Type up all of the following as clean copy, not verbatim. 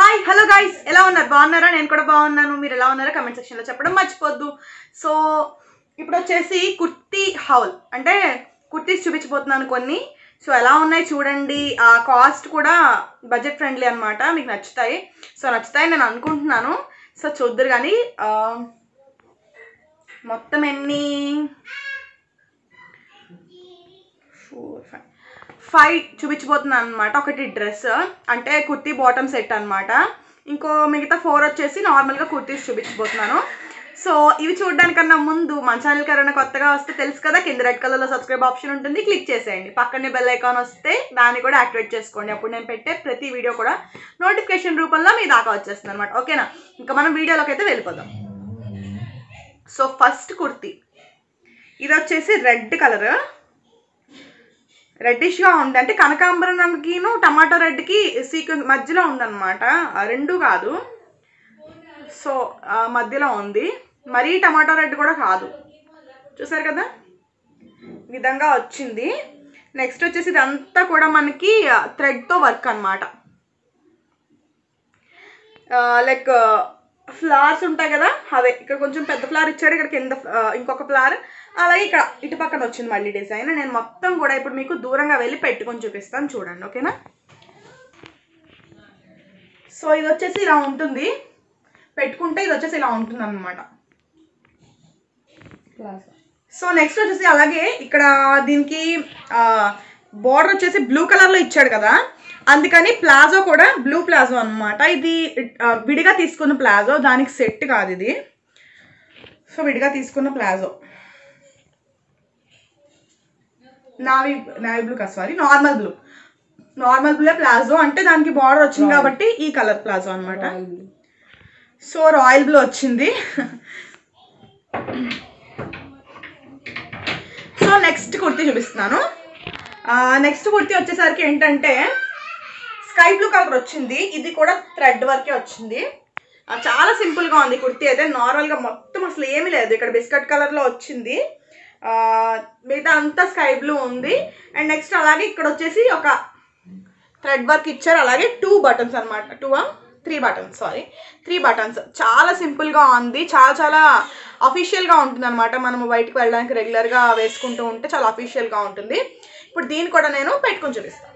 Hi hello guys, ఎలా ఉన్నారు? బాగున్నారా? నేను కూడా బాగున్నాను. మీరు ఎలా ఉన్నారో కమెంట్ సెక్షన్లో చెప్పడం మర్చిపోద్దు. సో ఇప్పుడు వచ్చేసి కుర్తీ హౌల్ అంటే కుర్తీస్ చూపించబోతున్నాను కొన్ని. సో ఎలా ఉన్నాయి చూడండి. ఆ కాస్ట్ కూడా బడ్జెట్ ఫ్రెండ్లీ అనమాట, మీకు నచ్చుతాయి. సో నచ్చుతాయి నేను అనుకుంటున్నాను. సో చూద్దరు కానీ మొత్తం ఎన్ని 5 చూపించబోతున్నాను అనమాట. ఒకటి డ్రెస్ అంటే కుర్తీ బాటమ్ సెట్ అనమాట. ఇంకో మిగతా 4 వచ్చేసి నార్మల్గా కుర్తీస్ చూపించబోతున్నాను. సో ఇవి చూడడానికన్నా ముందు మన ఛానల్కి ఎవరైనా కొత్తగా వస్తే తెలుసు కదా, కింద రెడ్ కలర్లో సబ్స్క్రైబ్ ఆప్షన్ ఉంటుంది, క్లిక్ చేసేయండి. పక్కనే బెల్ ఐకాన్ వస్తే దాన్ని కూడా యాక్టివేట్ చేసుకోండి. అప్పుడు నేను పెట్టే ప్రతి వీడియో కూడా నోటిఫికేషన్ రూపంలో మీ దాకా వచ్చేస్తుంది అనమాట. ఓకేనా? ఇంకా మనం వీడియోలోకి అయితే వెళ్ళిపోదాం. సో ఫస్ట్ కుర్తీ ఇది వచ్చేసి రెడ్ కలర్, రెడ్డిష్గా ఉంది. అంటే కనకాంబరంకిను టమాటో రెడ్కి సీక్వెన్స్ మధ్యలో ఉందన్నమాట. రెండు కాదు, సో మధ్యలో ఉంది. మరీ టమాటో రెడ్ కూడా కాదు. చూసారు కదా, ఈ విధంగా వచ్చింది. నెక్స్ట్ వచ్చేసి ఇదంతా కూడా మనకి థ్రెడ్తో వర్క్ అనమాట. లైక్ ఫ్లవర్స్ ఉంటాయి కదా, అవే. ఇక్కడ కొంచెం పెద్ద ఫ్లవర్ ఇచ్చాడు, ఇక్కడ కింద ఇంకొక ఫ్లవర్, అలాగే ఇక్కడ ఇటు పక్కన వచ్చింది మళ్ళీ డిజైన్. నేను మొత్తం కూడా ఇప్పుడు మీకు దూరంగా వెళ్ళి పెట్టుకొని చూపిస్తాను, చూడండి. ఓకేనా? సో ఇది వచ్చేసి ఇలా ఉంటుంది, పెట్టుకుంటే ఇది వచ్చేసి ఇలా ఉంటుంది అన్నమాట. సో నెక్స్ట్ వచ్చేసి అలాగే ఇక్కడ దీనికి బోర్డర్ వచ్చేసి బ్లూ కలర్లో ఇచ్చాడు కదా, అందుకని ప్లాజో కూడా బ్లూ ప్లాజో అనమాట. ఇది విడిగా తీసుకున్న ప్లాజో, దానికి సెట్ కాదు ఇది. సో విడిగా తీసుకున్న ప్లాజో, నావీ బ్లూ కాదు, సారీ, నార్మల్ బ్లూ ప్లాజో. అంటే దానికి బార్డర్ వచ్చింది కాబట్టి ఈ కలర్ ప్లాజో అనమాట. సో రాయల్ బ్లూ వచ్చింది. సో నెక్స్ట్ కుర్తీ చూపిస్తున్నాను. నెక్స్ట్ కుర్తీ వచ్చేసరికి ఏంటంటే స్కై బ్లూ కలర్ వచ్చింది. ఇది కూడా థ్రెడ్ వర్కే వచ్చింది. చాలా సింపుల్గా ఉంది కుర్తీ అయితే. నార్మల్గా మొత్తం అసలు ఏమీ లేదు. ఇక్కడ బిస్కెట్ కలర్లో వచ్చింది, మిగతా అంతా స్కై బ్లూ ఉంది. అండ్ నెక్స్ట్ అలాగే ఇక్కడ వచ్చేసి ఒక థ్రెడ్ వర్క్ ఇచ్చారు. అలాగే 2 బటన్స్ అనమాట, 3 బటన్స్, సారీ 3 బటన్స్. చాలా సింపుల్గా ఉంది, చాలా అఫీషియల్గా ఉంటుంది అనమాట. మనము బయటకు వెళ్ళడానికి రెగ్యులర్గా వేసుకుంటూ ఉంటే చాలా అఫీషియల్గా ఉంటుంది. ఇప్పుడు దీన్ని కూడా నేను పెట్టుకొని చూపిస్తాను.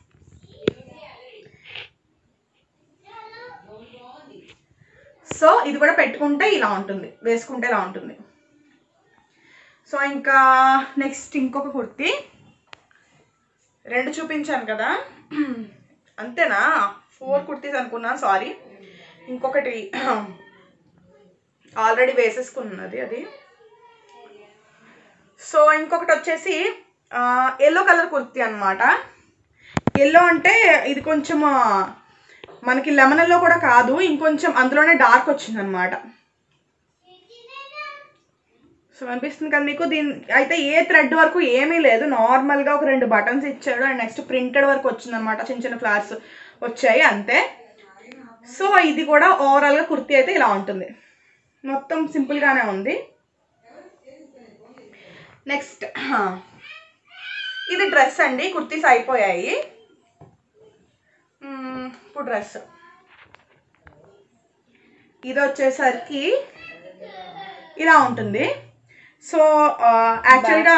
సో ఇది కూడా పెట్టుకుంటే ఇలా ఉంటుంది, వేసుకుంటే ఇలా ఉంటుంది. సో ఇంకా నెక్స్ట్ ఇంకొక కుర్తీ. 2 చూపించాను కదా, అంతేనా? 4 కుర్తీస్ అనుకున్నాను, సారీ. ఇంకొకటి ఆల్రెడీ వేసేసుకున్నది అది. సో ఇంకొకటి వచ్చేసి ఎల్లో కలర్ కుర్తీ అనమాట. ఎల్లో అంటే ఇది కొంచెం మనకి లెమన్ ఎల్లో కూడా కాదు, ఇంకొంచెం అందులోనే డార్క్ వచ్చింది అనమాట. సో అనిపిస్తుంది కదా మీకు. దీని అయితే ఏ థ్రెడ్ వరకు ఏమీ లేదు, నార్మల్గా ఒక 2 బటన్స్ ఇచ్చాడు. అండ్ నెక్స్ట్ ప్రింటెడ్ వర్క్ వచ్చింది అనమాట, చిన్న ఫ్లవర్స్ వచ్చాయి అంతే. సో ఇది కూడా ఓవరాల్గా కుర్తీ అయితే ఇలా ఉంటుంది, మొత్తం సింపుల్గానే ఉంది. నెక్స్ట్ ఇది డ్రెస్ అండి. కుర్తీస్ అయిపోయాయి, ఇప్పుడు డ్రెస్. ఇది వచ్చేసరికి ఇలా ఉంటుంది. సో యాక్చువల్గా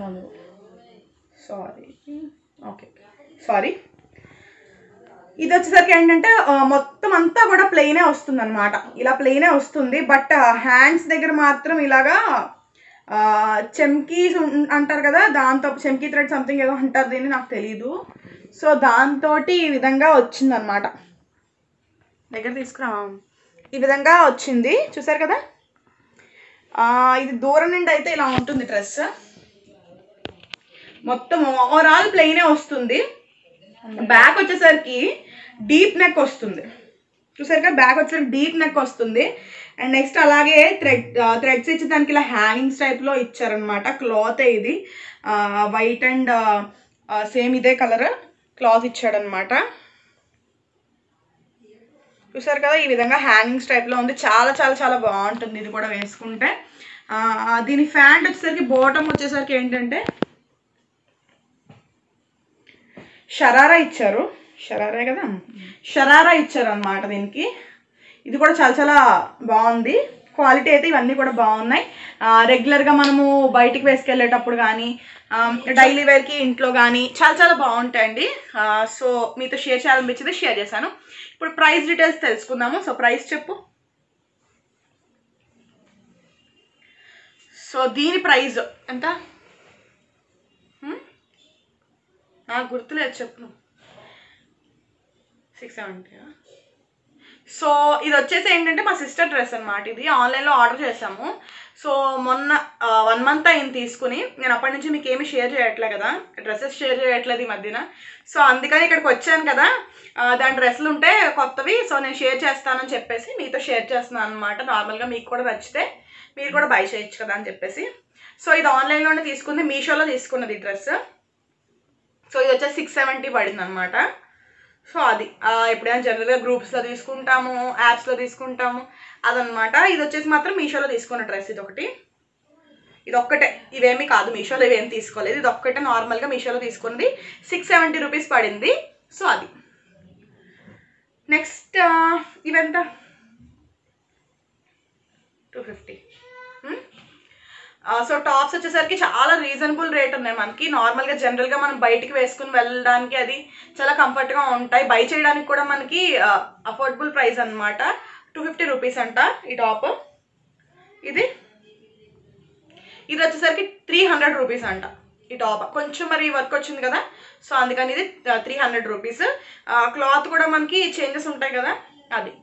సారీ ఇది వచ్చేసరికి ఏంటంటే మొత్తం అంతా కూడా ప్లెయినే వస్తుంది అనమాట. ఇలా ప్లెయినే వస్తుంది. బట్ హ్యాండ్స్ దగ్గర మాత్రం ఇలాగా చెమ్కీస్ అంటారు కదా, దాంతో చెమ్కీ థ్రెడ్ సంథింగ్ ఏదో అంటారు దీన్ని, నాకు తెలీదు. సో దాంతో ఈ విధంగా వచ్చిందనమాట. దగ్గర తీసుకురా, ఈ విధంగా వచ్చింది. చూసారు కదా, ఇది దూరం నుండి అయితే ఇలా ఉంటుంది డ్రెస్. మొత్తం ఓవరాల్ ప్లెయినే వస్తుంది. బ్యాక్ వచ్చేసరికి డీప్ నెక్ వస్తుంది. చూసారు కదా, బ్యాక్ వచ్చేసరికి డీప్ నెక్ వస్తుంది. అండ్ నెక్స్ట్ అలాగే థ్రెడ్స్ ఇచ్చి దానికి ఇలా హ్యాంగింగ్స్ టైప్లో ఇచ్చారనమాట. క్లాత్ ఇది వైట్ అండ్ సేమ్ ఇదే కలర్ క్లాత్ ఇచ్చాడనమాట. చూసారు కదా, ఈ విధంగా హ్యాంగింగ్స్ టైప్లో ఉంది. చాలా బాగుంటుంది ఇది కూడా వేసుకుంటే. దీని ప్యాంట్ వచ్చేసరికి బాటమ్ వచ్చేసరికి ఏంటంటే షరారా ఇచ్చారు. షరారా కదా, షరారా ఇచ్చారనమాట దీనికి. ఇది కూడా చాలా చాలా బాగుంది. క్వాలిటీ అయితే ఇవన్నీ కూడా బాగున్నాయి. రెగ్యులర్గా మనము బయటికి వేసుకెళ్ళేటప్పుడు కానీ డైలీ వేర్కి ఇంట్లో కానీ చాలా చాలా బాగుంటాయండి. సో మీతో షేర్ చేయాలనిపించింది, షేర్ చేశాను. ఇప్పుడు ప్రైస్ డీటెయిల్స్ తెలుసుకుందాము. సో ప్రైస్ చెప్పు. సో దీని ప్రైస్ ఎంత నాకు గుర్తులేదు, చెప్పు. 670. సో ఇది వచ్చేసి ఏంటంటే మా సిస్టర్ డ్రెస్ అనమాట. ఇది ఆన్లైన్లో ఆర్డర్ చేసాము. సో మొన్న 1 month అయింది తీసుకుని. నేను అప్పటి నుంచి మీకు ఏమి షేర్ చేయట్లే కదా, డ్రెస్సెస్ షేర్ చేయట్లేదు ఈ మధ్యన. సో అందుకని ఇక్కడికి వచ్చాను కదా, దాని డ్రెస్సులు ఉంటే కొత్తవి, సో నేను షేర్ చేస్తానని చెప్పేసి మీతో షేర్ చేస్తున్నాను అనమాట. నార్మల్గా మీకు కూడా నచ్చితే మీరు కూడా బై చేయొచ్చు కదా అని చెప్పేసి. సో ఇది ఆన్లైన్లోనే తీసుకుంది, మీషోలో తీసుకున్నది ఈ డ్రెస్. సో ఇది వచ్చేసి 670 పడింది అనమాట. సో అది ఎప్పుడైనా జనరల్గా గ్రూప్స్లో తీసుకుంటాము, యాప్స్లో తీసుకుంటాము అదనమాట. ఇది వచ్చేసి మాత్రం మీషోలో తీసుకున్న డ్రెస్. ఇది ఒక్కటే, ఇవేమీ కాదు మీషోలో ఇవేం తీసుకోలేదు. ఇది ఒక్కటే నార్మల్గా మీషోలో తీసుకుంది. 670 రూపీస్ పడింది. సో అది. నెక్స్ట్ ఇవెంత 250. సో టాప్స్ వచ్చేసరికి చాలా రీజనబుల్ రేట్ ఉన్నాయి మనకి. నార్మల్గా జనరల్గా మనం బయటికి వేసుకుని వెళ్ళడానికి అది చాలా కంఫర్ట్గా ఉంటాయి. బై చేయడానికి కూడా మనకి అఫోర్డబుల్ ప్రైస్ అనమాట. 250 రూపీస్ అంట ఈ టాప్. ఇది వచ్చేసరికి 300 రూపీస్ అంట ఈ టాప్. కొంచెం మరి వర్క్ వచ్చింది కదా, సో అందుకని ఇది 300 రూపీస్. క్లాత్ కూడా మనకి చేంజెస్ ఉంటాయి కదా అది.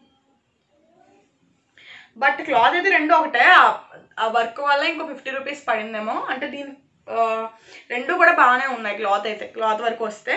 బట్ క్లాత్ అయితే రెండు ఒకటే, ఆ వర్క్ వల్ల ఇంకో 50 రూపీస్ పడిందేమో. అంటే దీని రెండు కూడా బాగానే ఉన్నాయి క్లాత్ అయితే, క్లాత్ వర్క్ వస్తే.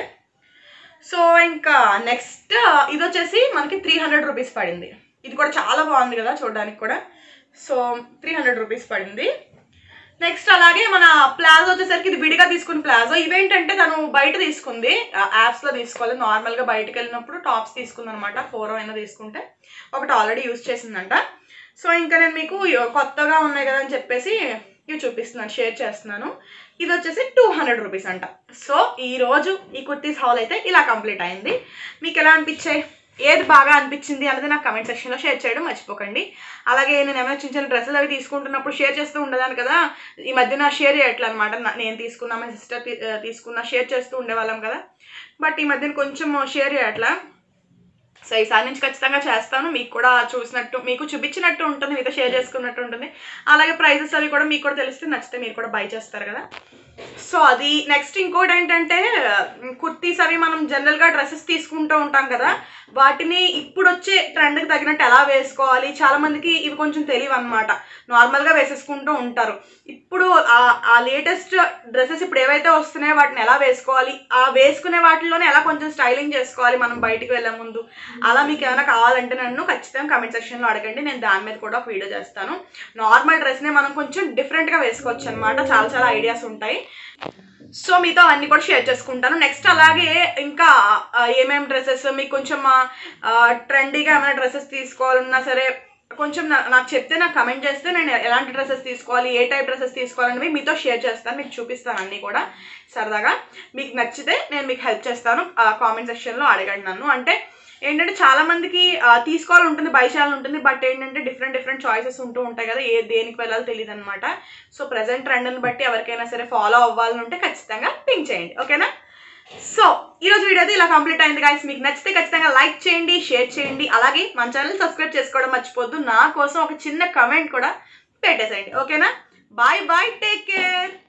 సో ఇంకా నెక్స్ట్ ఇది వచ్చేసి మనకి 300 రూపీస్ పడింది. ఇది కూడా చాలా బాగుంది కదా చూడడానికి కూడా. సో 300 రూపీస్ పడింది. నెక్స్ట్ అలాగే మన ప్లాజో వచ్చేసరికి ఇది విడిగా తీసుకున్న ప్లాజో. ఇవేంటంటే తను బయట తీసుకుంది, యాప్స్లో తీసుకోవాలి. నార్మల్గా బయటకు వెళ్ళినప్పుడు టాప్స్ తీసుకుంది అనమాట. 4 అయినా తీసుకుంటే ఒకటి ఆల్రెడీ యూజ్ చేసిందంట. సో ఇంకా నేను మీకు కొత్తగా ఉన్నాయి కదా అని చెప్పేసి ఇవి చూపిస్తున్నాను, షేర్ చేస్తున్నాను. ఇది వచ్చేసి 200 రూపీస్ అంట. సో ఈరోజు ఈ కుర్తీస్ హాల్ అయితే ఇలా కంప్లీట్ అయింది. మీకు ఎలా అనిపించాయి, ఏది బాగా అనిపించింది అనేది నాకు కమెంట్ సెక్షన్లో షేర్ చేయడం మర్చిపోకండి. అలాగే నేను ఏమైనా చిన్న చిన్న డ్రెస్సులు అవి తీసుకుంటున్నప్పుడు షేర్ చేస్తూ ఉండేదాన్ని కదా, ఈ మధ్యన షేర్ చేయట్లే అనమాట. నేను తీసుకున్నా, మా సిస్టర్ తీసుకున్నా, షేర్ చేస్తూ ఉండేవాళ్ళం కదా. బట్ ఈ మధ్యన కొంచెం షేర్ చేయట్లా. సో ఈసారి నుంచి ఖచ్చితంగా చేస్తాను. మీకు కూడా చూసినట్టు, మీకు చూపించినట్టు ఉంటుంది, మీతో షేర్ చేసుకున్నట్టు ఉంటుంది. అలాగే ప్రైజెస్ అవి కూడా మీకు కూడా తెలిస్తే నచ్చితే మీరు కూడా బై చేస్తారు కదా. సో అది. నెక్స్ట్ ఇంకోటి ఏంటంటే కుర్తీస్ అవి మనం జనరల్గా డ్రెస్సెస్ తీసుకుంటూ ఉంటాం కదా, వాటిని ఇప్పుడు వచ్చే ట్రెండ్కి తగినట్టు ఎలా వేసుకోవాలి, చాలామందికి ఇవి కొంచెం తెలియవు అనమాట. నార్మల్గా వేసేసుకుంటూ ఉంటారు. ఇప్పుడు ఆ లేటెస్ట్ డ్రెస్సెస్ ఇప్పుడు ఏవైతే వస్తున్నాయో వాటిని ఎలా వేసుకోవాలి, ఆ వేసుకునే వాటిలోనే ఎలా కొంచెం స్టైలింగ్ చేసుకోవాలి మనం బయటికి వెళ్ళే ముందు, అలా మీకు ఏమైనా కావాలంటే నన్ను ఖచ్చితంగా కమెంట్ సెక్షన్లో అడగండి. నేను దాని మీద కూడా ఒక వీడియో చేస్తాను. నార్మల్ డ్రెస్నే మనం కొంచెం డిఫరెంట్గా వేసుకోవచ్చు అనమాట. చాలా చాలా ఐడియాస్ ఉంటాయి. సో మీతో అన్నీ కూడా షేర్ చేసుకుంటాను. నెక్స్ట్ అలాగే ఇంకా ఏమేమి డ్రెస్సెస్ మీకు కొంచెం ట్రెండీగా ఏమైనా డ్రెస్సెస్ తీసుకోవాలన్నా సరే కొంచెం నాకు చెప్తే, నాకు కమెంట్ చేస్తే నేను ఎలాంటి డ్రెస్సెస్ తీసుకోవాలి, ఏ టైప్ డ్రెస్సెస్ తీసుకోవాలని మీతో షేర్ చేస్తాను, మీకు చూపిస్తాను అన్నీ కూడా సరదాగా. మీకు నచ్చితే నేను మీకు హెల్ప్ చేస్తాను. కామెంట్ సెక్షన్లో అడగండి నన్ను. అంటే ఏంటంటే చాలామందికి తీసుకోవాలి ఉంటుంది, బై చేయాలని ఉంటుంది. బట్ ఏంటంటే డిఫరెంట్ చాయిసెస్ ఉంటూ ఉంటాయి కదా, దేనికి వెళ్ళాలో తెలియదు అనమాట. సో ప్రజెంట్ ట్రెండ్ని బట్టి ఎవరికైనా సరే ఫాలో అవ్వాలని ఉంటే ఖచ్చితంగా పింక్ చేయండి, ఓకేనా. సో ఈరోజు వీడియో అయితే ఇలా కంప్లీట్ అయింది గైస్. మీకు నచ్చితే ఖచ్చితంగా లైక్ చేయండి, షేర్ చేయండి. అలాగే మన ఛానల్ సబ్స్క్రైబ్ చేసుకోవడం మర్చిపోద్దు. నా కోసం ఒక చిన్న కమెంట్ కూడా పెట్టేసేయండి, ఓకేనా. Bye bye, take care.